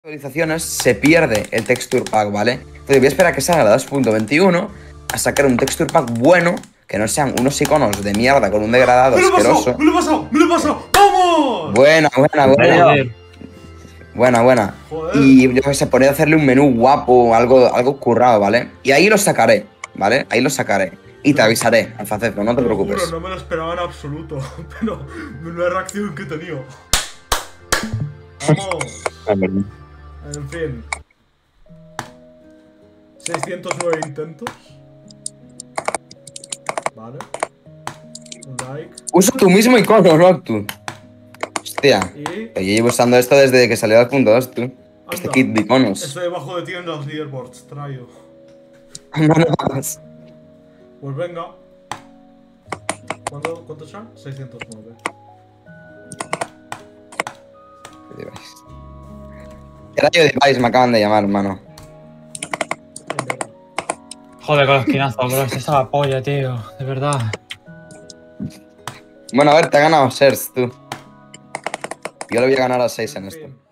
Actualizaciones se pierde el texture pack, ¿vale? Entonces voy a esperar a que salga la 2.21 a sacar un texture pack bueno, que no sean unos iconos de mierda con un degradado asqueroso. ¡Me lo he pasado! ¡Me lo he pasado! ¡Vamos! Buena. Buena. Joder. Y yo que sé, poner a hacerle un menú guapo, algo currado, ¿vale? Y ahí lo sacaré, ¿vale? Ahí lo sacaré. Y te avisaré, Alfaceto, no te preocupes. Juro, no me lo esperaba en absoluto. Pero menuda reacción que he tenido. Vamos. En fin. 609 intentos. Vale. Un like. Usa tu mismo icono, ¿no? Tú. Hostia. Y... Yo llevo usando esto desde que salió 2.2, tú. Este anda, kit de iconos. estoy debajo de ti en los leaderboards, traigo. Pues venga. ¿Cuánto son? 609. El Radio Device me acaban de llamar, hermano. Joder, con los esquinazos, bro. Esta es la polla, tío. De verdad. Bueno, a ver, te ha ganado Sers, tú. Yo le voy a ganar a 6 en esto.